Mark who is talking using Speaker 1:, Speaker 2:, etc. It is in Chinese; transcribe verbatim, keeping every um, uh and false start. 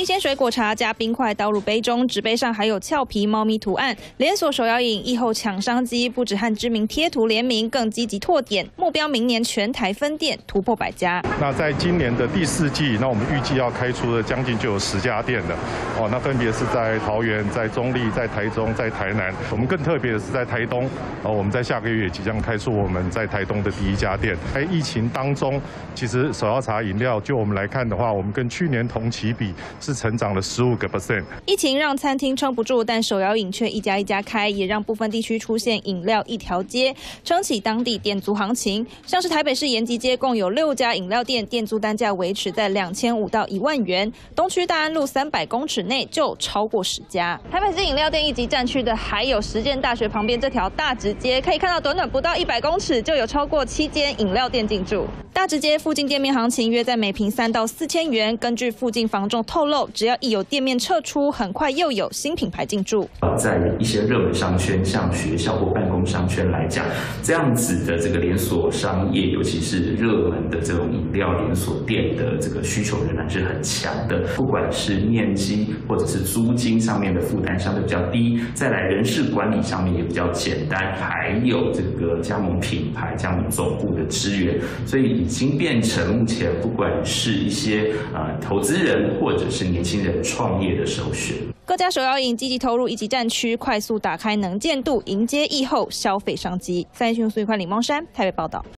Speaker 1: 新鲜水果茶加冰块倒入杯中，纸杯上还有俏皮猫咪图案。连锁手摇饮疫后抢商机，不止和知名贴图联名，更积极拓点，目标明年全台分店突破百家。
Speaker 2: 那在今年的第四季，那我们预计要开出的将近就有十家店了。哦，那分别是在桃园、在中立、在台中、在台南。我们更特别的是在台东，哦，我们在下个月即将开出我们在台东的第一家店。在疫情当中，其实手摇茶饮料就我们来看的话，我们跟去年同期比是成长了十五个 percent。
Speaker 1: 疫情让餐厅撑不住，但手摇饮却一家一家开，也让部分地区出现饮料一条街，撑起当地店租行情。像是台北市延吉街共有六家饮料店，店租单价维持在两千五到一万元。东区大安路三百公尺内就超过十家。台北市饮料店一级战区的还有实践大学旁边这条大直街，可以看到短短不到一百公尺就有超过七间饮料店进驻。大直街附近店面行情约在每平三到四千元。根据附近房仲透露，只要一有店面撤出，很快又有新品牌进驻。
Speaker 3: 在一些热门商圈，像学校或办公商圈来讲，这样子的这个连锁商业，尤其是热门的这种饮料连锁店的这个需求仍然是很强的。不管是面积或者是租金上面的负担相对比较低，再来人事管理上面也比较简单，还有这个加盟品牌、加盟总部的支援，所以已经变成目前不管是一些呃投资人或者是年轻人创业的首选。
Speaker 1: 各家手摇饮积极投入一级战区，快速打开能见度，迎接疫后消费商机。三立新闻苏玉宽、李梦山台北报道。